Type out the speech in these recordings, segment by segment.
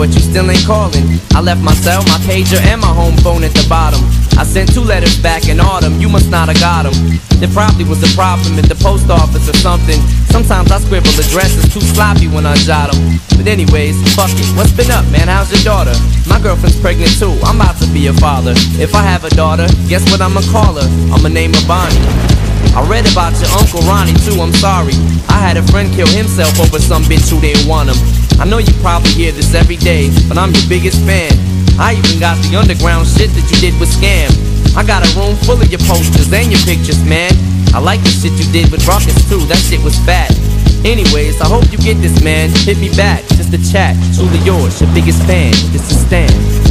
but you still ain't calling. I left my cell, my pager, and my home phone at the bottom. I sent 2 letters back in autumn, you must not have got them. There probably was a problem at the post office or something. Sometimes I scribble addresses too sloppy when I jot them. But anyways, fuck it, what's been up, man? How's your daughter? My girlfriend's pregnant too, I'm about to be a father. If I have a daughter, guess what I'ma call her? I'ma name her Bonnie. I read about your Uncle Ronnie too, I'm sorry. I had a friend kill himself over some bitch who didn't want him. I know you probably hear this every day, but I'm your biggest fan. I even got the underground shit that you did with Scam. I got a room full of your posters and your pictures, man. I like the shit you did with Ruckus too, that shit was fat. Anyways, I hope you get this, man. Hit me back, just a chat. Truly yours, your biggest fan. This is Stan.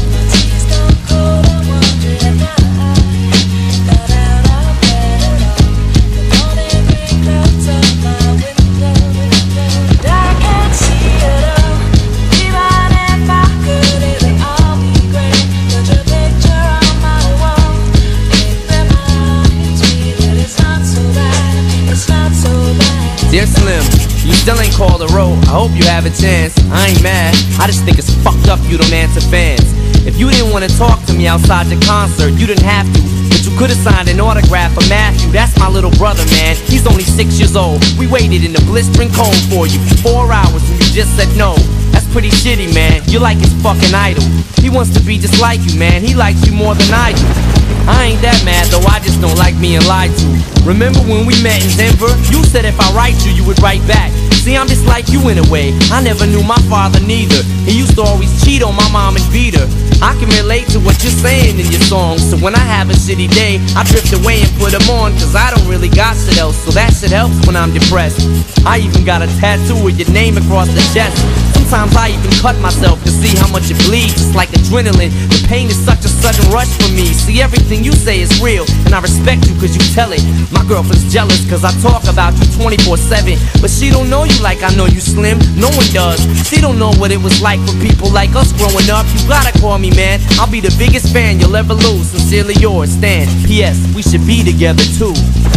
Dear Slim, you still ain't called a road. I hope you have a chance. I ain't mad, I just think it's fucked up you don't answer fans. If you didn't want to talk to me outside your concert, you didn't have to, but you could've signed an autograph for Matthew. That's my little brother, man, he's only 6 years old. We waited in the blistering cold for you for 4 hours and you just said no. That's pretty shitty, man, you're like his fucking idol. He wants to be just like you, man, he likes you more than I do. I ain't that mad though, I just don't like being lied to. Remember when we met in Denver? You said if I write you would write back. See, I'm just like you in a way, I never knew my father neither. He used to always cheat on my mom and beat her. I can relate to what you're saying in your songs, so when I have a shitty day, I drift away and put them on, cause I don't really got shit else, so that shit helps when I'm depressed. I even got a tattoo with your name across the chest. Sometimes I even cut myself to see how much it bleeds. It's like adrenaline, the pain is such a sudden rush for me. See, everything you say is real, and I respect you cause you tell it. My girlfriend's jealous cause I talk about you 24/7, but she don't know you like I know you, Slim. No one does. She don't know what it was like for people like us growing up. You gotta call me, man, I'll be the biggest fan you'll ever lose. Sincerely yours, Stan. P.S. We should be together too.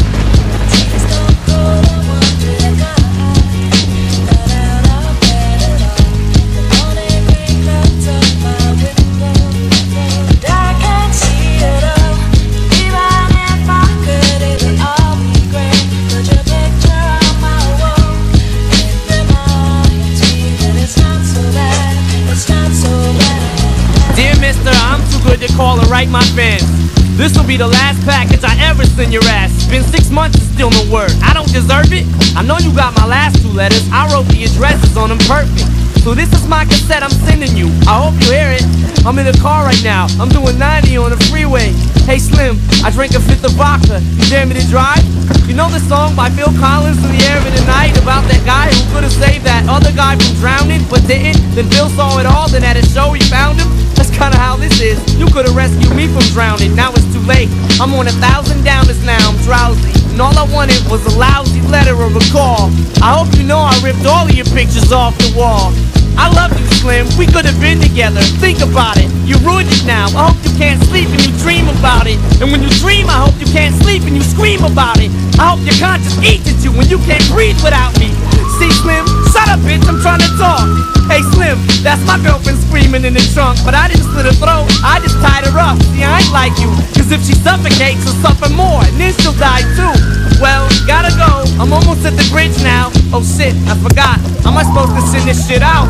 To call and write my fans. This'll be the last package I ever send your ass. It's been 6 months and still no word. I don't deserve it. I know you got my last 2 letters. I wrote the addresses on them perfect. So this is my cassette I'm sending you. I hope you hear it. I'm in the car right now. I'm doing 90 on the freeway. Hey Slim, I drank a 5th of vodka. You dare me to drive? You know the song by Phil Collins, In the Air of the Night, about that guy who could've saved that other guy from drowning but didn't? Then Phil saw it all, then at a show he found him. That's kinda how this is. You could've rescued me from drowning, now it's too late. I'm on 1,000 downers now, I'm drowsy, and all I wanted was a lousy letter or a call. I hope you know I ripped all of your pictures off the wall. I love you, Slim, we could've been together. Think about it, you ruined it now. I hope you can't sleep and you dream about it. And when you dream, I hope you can't sleep and you scream about it. I hope your conscience eats at you when you can't breathe without me. See, Slim, shut up, bitch, I'm trying to talk. Hey, Slim, that's my girlfriend screaming in the trunk, but I didn't slit her throat, I just tied her up. See, I ain't like you, cause if she suffocates, she'll suffer more, and then she'll die too. Well, gotta go, I'm almost at the bridge now. Oh shit, I forgot, how am I supposed to send this shit out?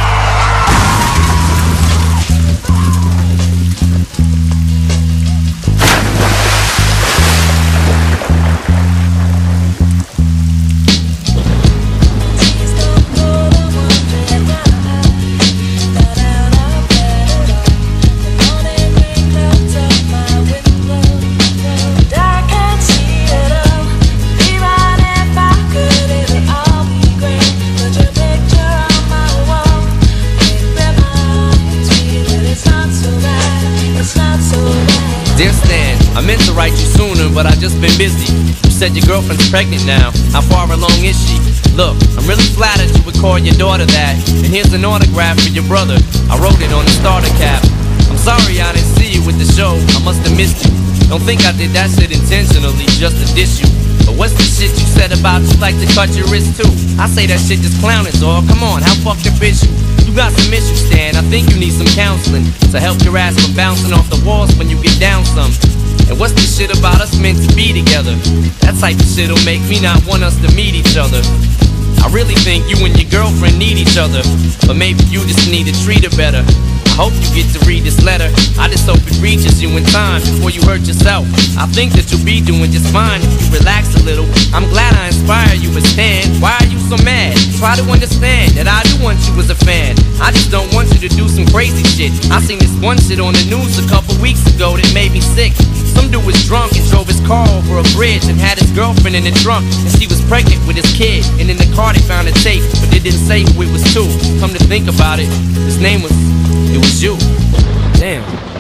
Dear Stan, I meant to write you sooner, but I've just been busy. You said your girlfriend's pregnant now. How far along is she? Look, I'm really flattered you would call your daughter that. And here's an autograph for your brother. I wrote it on the starter cap. I'm sorry I didn't see you with the show. I must have missed you. Don't think I did that shit intentionally just to diss you. But what's the shit you said about you like to cut your wrist too? I say that shit just clowning, dog. Come on, how fucked up is you? You got some issues, Stan. I think you need some counseling to help your ass from bouncing off the walls when you get down some. And what's this shit about us meant to be together? That type of shit'll make me not want us to meet each other. I really think you and your girlfriend need each other, but maybe you just need to treat her better. I hope you get to read this letter. I just hope it reaches you in time before you hurt yourself. I think that you'll be doing just fine if you relax a little. I'm glad I inspire you, but Stan, why are you so mad? Try to understand that I do want you as a fan. I just don't want you to do some crazy shit. I seen this one shit on the news a couple weeks ago that made me sick. Some dude was drunk and drove his car over a bridge and had his girlfriend in the trunk, and she was pregnant with his kid. And in the car they found a tape, but they didn't say who it was to. Come to think about it, his name was, it was you. Damn.